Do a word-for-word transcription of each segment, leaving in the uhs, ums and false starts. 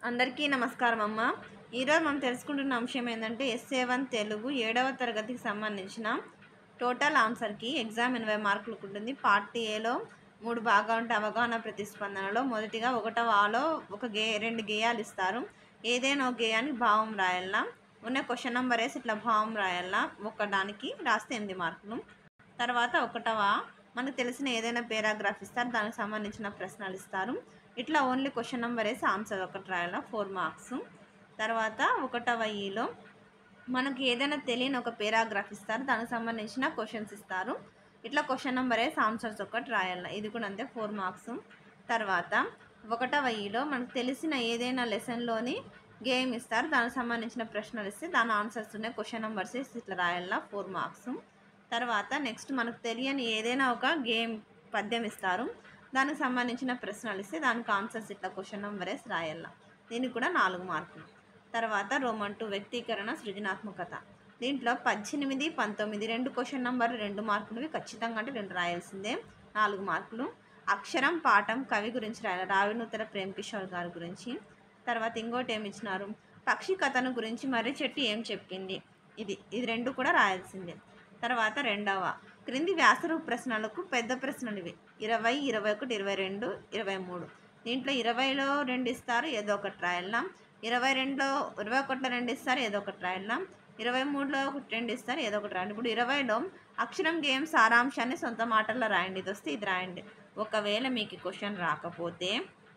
అందరికీ నమస్కారం అమ్మ. ఈరోజు మనం తెలుసుకుంటున్న అంశం ఏంటంటే ఎస్ఏ వన్ తెలుగు ఏడవ తరగతికి సంబంధించిన టోటల్ ఆన్సర్కి ఎగ్జామ్ ఎనభై మార్కులకు ఉంటుంది. పార్ట్ ఏలో మూడు భాగాలు ఉంటే అవగాహన ప్రతిస్పందనలో మొదటిగా ఒకటవ ఆలో ఒక గే రెండు గేయాలు ఇస్తారు. ఏదైనా ఒక గేయానికి భావం రాయాలా, ఉన్న క్వశ్చన్ నెంబర్ వేసి ఇట్లా భావం రాయాలా, ఒకదానికి రాస్తే ఎనిమిది మార్కులు. తర్వాత ఒకటవ మనకు తెలిసిన ఏదైనా పేరాగ్రాఫ్ ఇస్తారు, దానికి సంబంధించిన ప్రశ్నలు ఇస్తారు. ఇట్లా ఓన్లీ క్వశ్చన్ నెంబర్ వేసి ఆన్సర్ ఒకటి రాయాలా, ఫోర్ మార్క్స్. తర్వాత ఒకటవ ఈలో మనకి ఏదైనా తెలియని ఒక పేరాగ్రాఫ్ ఇస్తారు, దానికి సంబంధించిన క్వశ్చన్స్ ఇస్తారు. ఇట్లా క్వశ్చన్ నెంబర్ వేసి ఆన్సర్స్ ఒకటి రాయాలి, ఇది కూడా అంతే, ఫోర్ మార్క్స్. తర్వాత ఒకటవ ఈలో మనకు తెలిసిన ఏదైనా లెసన్లోని గేమ్ ఇస్తారు, దానికి సంబంధించిన ప్రశ్నలు ఇస్తే దాని ఆన్సర్స్ ఉన్నాయి, క్వశ్చన్ నెంబర్స్ వేసి ఇట్లా రాయాలా, ఫోర్ మార్క్స్. తర్వాత నెక్స్ట్ మనకు తెలియని ఏదైనా ఒక గేమ్ పద్యం ఇస్తారు, దానికి సంబంధించిన ప్రశ్నలు ఇస్తే దానికి ఆన్సర్స్ ఇట్లా క్వశ్చన్ నెంబర్ వేసి రాయాల, దీనికి కూడా నాలుగు మార్కులు. తర్వాత రోమన్ టూ వ్యక్తీకరణ సృజనాత్మకత, దీంట్లో పద్దెనిమిది పంతొమ్మిది రెండు క్వశ్చన్ నెంబర్ రెండు మార్కులు ఖచ్చితంగా అంటే రెండు రాయాల్సిందే, నాలుగు మార్కులు. అక్షరం పాఠం కవి గురించి రాయాలి, రావినూతల ప్రేమ్ కిషోర్ గారి గురించి. తర్వాత ఇంకోటి ఏమి ఇచ్చినారు, పక్షి కథను గురించి మర్రి చెట్టు ఏం చెప్పింది, ఇది ఇది రెండు కూడా రాయాల్సిందే. తర్వాత రెండవ క్రింది వ్యాసరూప ప్రశ్నలకు పెద్ద ప్రశ్నలు ఇవి ఇరవై ఇరవై ఒకటి ఇరవై రెండు ఇరవై మూడు దీంట్లో ఇరవైలో రెండు ఇస్తారు, ఏదో ఒకటి రాయాలా. ఇరవై రెండులో ఇరవై ఒకటిలో రెండు ఇస్తారు, ఏదో ఒకటి రాయాలా. ఇరవై మూడులో ఒకటి రెండు ఇస్తారు, ఏదో ఒకటి రాయండి. ఇప్పుడు ఇరవైలో అక్షరం గేమ్ సారాంశాన్ని సొంత మాటల్లో రాయండి, ఇది వస్తే ఇది రాయండి. ఒకవేళ మీకు క్వశ్చన్ రాకపోతే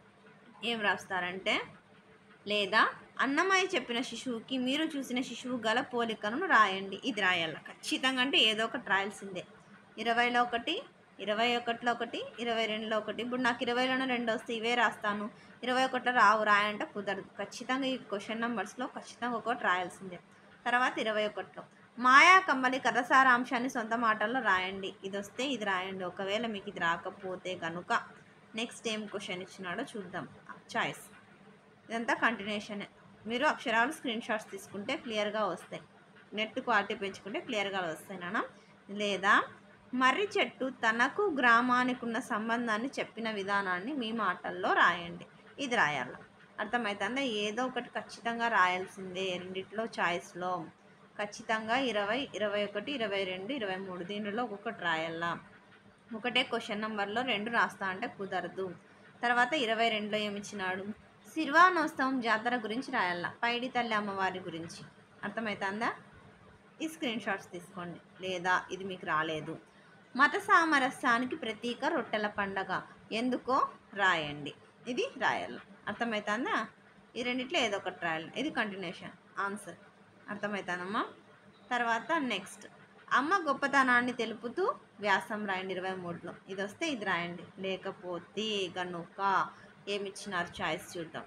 ఏం రాస్తారంటే, లేదా అన్నమయ్య చెప్పిన శిశువుకి మీరు చూసిన శిశువు గల పోలికను రాయండి, ఇది రాయాల ఖచ్చితంగా, అంటే ఏదో ఒకటి రాయాల్సిందే. ఇరవైలో ఒకటి ఇరవై ఒకటిలో ఒకటి ఇరవై రెండులో ఒకటి ఇప్పుడు నాకు ఇరవైలోనే రెండు వస్తే ఇవే రాస్తాను, ఇరవై ఒకటిలో రావు రాయంటే కుదరదు, ఖచ్చితంగా ఈ క్వశ్చన్ నెంబర్స్లో ఖచ్చితంగా ఒకటి రాయాల్సిందే. తర్వాత ఇరవై ఒకటిలో మాయా కమ్మలి కథ సారాంశాన్ని సొంత మాటల్లో రాయండి, ఇది వస్తే ఇది రాయండి. ఒకవేళ మీకు ఇది రాకపోతే కనుక నెక్స్ట్ ఏం క్వశ్చన్ ఇచ్చినాడో చూద్దాం. చాయిస్ ఇదంతా కంటిన్యూషనే, మీరు అక్షరాలు స్క్రీన్ షాట్స్ తీసుకుంటే క్లియర్గా వస్తాయి, నెట్ క్వాలిటీ పెంచుకుంటే క్లియర్గా వస్తాయి నాన్న. లేదా మర్రి చెట్టు తనకు గ్రామానికి ఉన్న సంబంధాన్ని చెప్పిన విధానాన్ని మీ మాటల్లో రాయండి, ఇది రాయాల. అర్థమవుతుందా? ఏదో ఒకటి ఖచ్చితంగా రాయాల్సిందే రెండిట్లో చాయిస్లో, ఖచ్చితంగా ఇరవై ఇరవై ఒకటి ఇరవై రెండు ఇరవై మూడు దీనిలో ఒక్కొక్కటి రాయాల. ఒకటే క్వశ్చన్ నెంబర్లో రెండు రాస్తా అంటే కుదరదు. తర్వాత ఇరవై రెండులో ఏమిచ్చినాడు, శిర్వానోత్సవం జాతర గురించి రాయాల, పైడి తల్లి అమ్మవారి గురించి. అర్థమవుతుందా? ఈ స్క్రీన్ షాట్స్ తీసుకోండి. లేదా ఇది మీకు రాలేదు, మత సామరస్యానికి ప్రతీక రొట్టెల పండగ ఎందుకో రాయండి, ఇది రాయాలి. అర్థమవుతుందా? ఈ రెండిట్లో ఏదో ఒకటి రాయాలి, ఇది కంటిన్యూషన్ ఆన్సర్. అర్థమవుతుందమ్మా? తర్వాత నెక్స్ట్ అమ్మ గొప్పతనాన్ని తెలుపుతూ వ్యాసం రాయండి, ఇరవై మూడులో ఇది వస్తే ఇది రాయండి. లేకపోతే గనుక ఏమిచ్చినారు చాయిస్ చూద్దాం.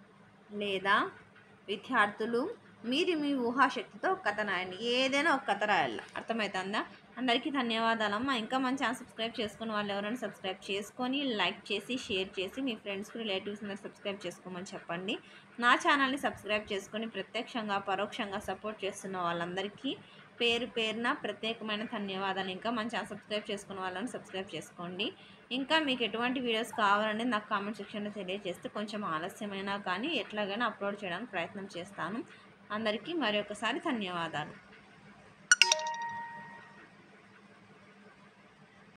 లేదా విద్యార్థులు మీరు మీ ఊహాశక్తితో ఒక కథ రాయండి, ఏదైనా ఒక కథ రాయాలి. అర్థమవుతుందా? అందరికీ ధన్యవాదాలమ్మా. ఇంకా మన ఛానల్ సబ్స్క్రైబ్ చేసుకుని వాళ్ళు ఎవరైనా సబ్స్క్రైబ్ చేసుకొని లైక్ చేసి షేర్ చేసి మీ ఫ్రెండ్స్కి రిలేటివ్స్ అందరూ సబ్స్క్రైబ్ చేసుకోమని చెప్పండి. నా ఛానల్ని సబ్స్క్రైబ్ చేసుకొని ప్రత్యక్షంగా పరోక్షంగా సపోర్ట్ చేస్తున్న వాళ్ళందరికీ పేరు పేరున ప్రత్యేకమైన ధన్యవాదాలు. ఇంకా మన ఛానల్ సబ్స్క్రైబ్ చేసుకున్న వాళ్ళని సబ్స్క్రైబ్ చేసుకోండి. ఇంకా మీకు ఎటువంటి వీడియోస్ కావాలని నాకు కామెంట్ సెక్షన్లో తెలియజేస్తే కొంచెం ఆలస్యమైనా కానీ ఎట్లాగైనా అప్లోడ్ చేయడానికి ప్రయత్నం చేస్తాను. అందరికీ మరి ఒకసారి ధన్యవాదాలు.